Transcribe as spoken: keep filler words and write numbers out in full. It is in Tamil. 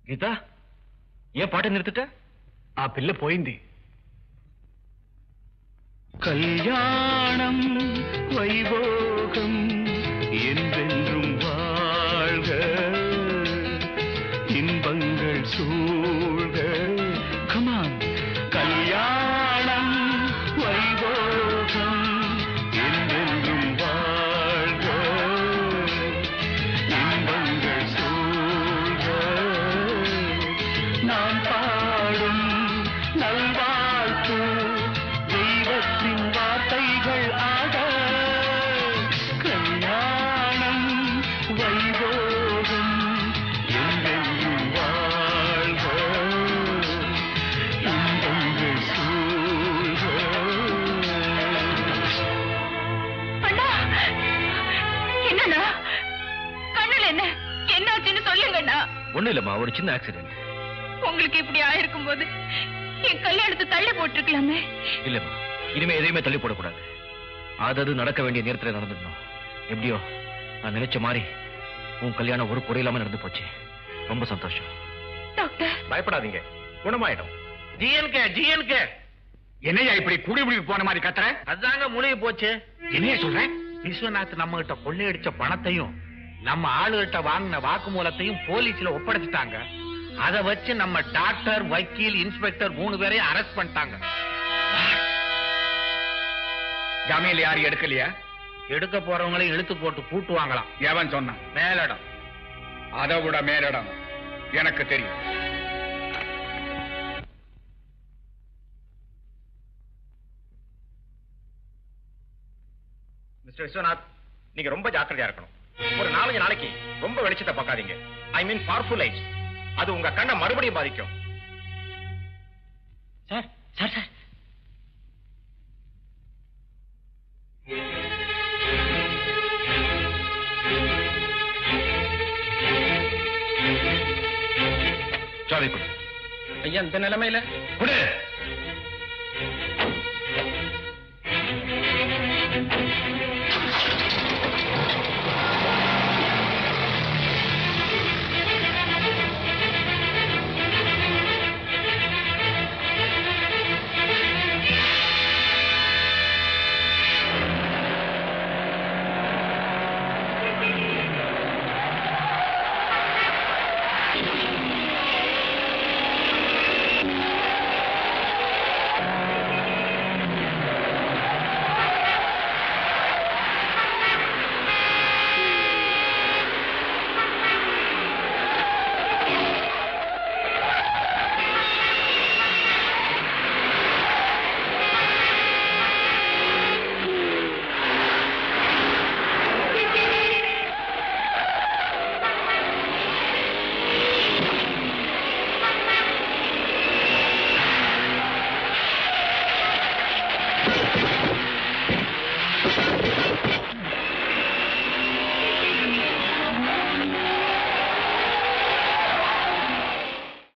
గీత ఏ పాట నిறுத்துட்ட? ఆ పిల్ల పోయింది. கல்யாணம் வைபோகம் என்றென்றும் வாழ்க, இன்பங்கள் சூழ்க. கமான். கல்யாணம் வைபோகம் என்றென்றும் வாழ்க, இன்பங்கள் சூழ்க. நான் பாடும் நல்வாழ்த்து தெய்வத்தின் வார்த்தைகள் ஆக. கல்யாணம் வைபோகம் என்றென்றும் வாழ்க, இன்பங்கள் சூழ்க. அண்ணா, என்னண்ணா கண்ணுல என்ன என்னாச்சுன்னு சொல்லுங்கண்ணா. ஒண்ணு இல்லம்மா, ஒரு சின்ன ஆக்சிடென்ட். உங்களுக்கு இப்படி ஆயிருக்கும் போது என் கல்யாணத்தை தள்ளி போட்டிருக்கலாமே. இல்லம்மா, இனிமே எதையுமே தள்ளி போடக்கூடாது. அது நடக்க வேண்டிய நேரத்தில் நடந்துடணும். எப்படியோ நான் நினைச்ச மாதிரி உன் கல்யாணம் ஒரு குறையில்லாம நடந்து போச்சு. ரொம்ப சந்தோஷம். டாக்டர் பயப்படாதீங்க, குணமாயிடும். ஜிஎன்கே ஜிஎன்கே என்னையா இப்படி குடி குடி போன மாதிரி கத்துற? அதாங்க முழுகி போச்சு. என்னையா சொல்றேன்? விஸ்வநாத் நம்ம கிட்ட கொள்ளையடிச்ச பணத்தையும் நம்ம ஆளுகிட்ட வாங்கின வாக்குமூலத்தையும் போலீஸ்ல ஒப்படைச்சிட்டாங்க. அதை வச்சு நம்ம டாக்டர், வக்கீல், இன்ஸ்பெக்டர் மூணு பேரையும் அரெஸ்ட் பண்ணிட்டாங்க. ஜாமீன்ல யாரும் எடுக்கலையா? எடுக்க போறவங்களையும் இழுத்து போட்டு பூட்டுவாங்களாம். எவன் சொன்னான்? மேலிடம். அதை விட மேலிடம் எனக்கு தெரியும். மிஸ்டர் விஸ்வநாத், நீங்க ரொம்ப ஜாக்கிரதையா இருக்கணும். ஒரு நாலஞ்சு நாளைக்கு ரொம்ப வெளிச்சத்தை பார்க்காதீங்க. I mean powerful lights. அது உங்க கண்ணை மறுபடியும் பாதிக்கும். சார் சார் சார் சாவி கொடு. ஐயா, இந்த நிலைமையில கொடு.